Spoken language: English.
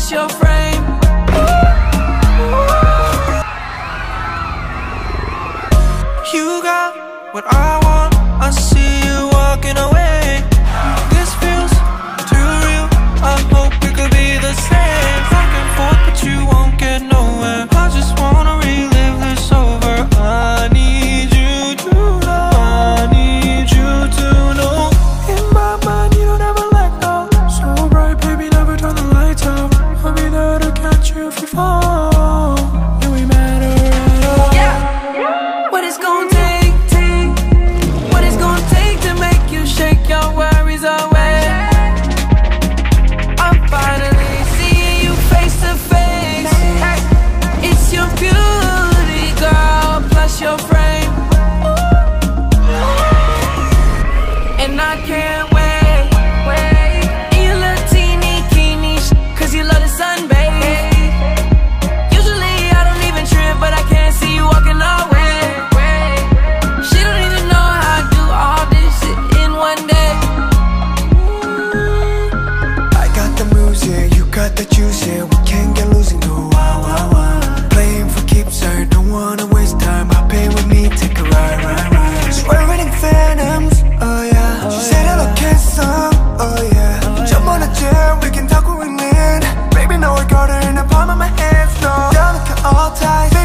plus your frame. You got what I want, I see you walking away. This feels too real, I hope we could be the same. Back and forth but you won't get nowhere. I just wanna relive this over. I need you to know, I need you to know. In my mind you don't ever let go. So bright baby, never turn the lights out. I'll be there to catch you if you fall. And we matter at all. Yeah. What it's gonna take, what it's gonna take to make you shake your worries away. I'm finally seeing you face to face. It's your beauty, girl, plus your frame. And I can't wait. In your little teeny bikini, cause you love the sun, babe. Usually I don't even trip, but I can't see you walking away. She don't even know how I do all this shit in one day. I got the music, you got the juice, yeah. We can't get losing, no, wow, wow, wow. Playing for keeps, I don't wanna waste time. Hop in with me, take a ride, ride, ride. Swerving in phantoms, oh yeah. She said hello, kiss some, oh yeah. Jump on a jet, we can talk when we land. Baby, know I got her in the palm of my hands, no. Down like an all-time.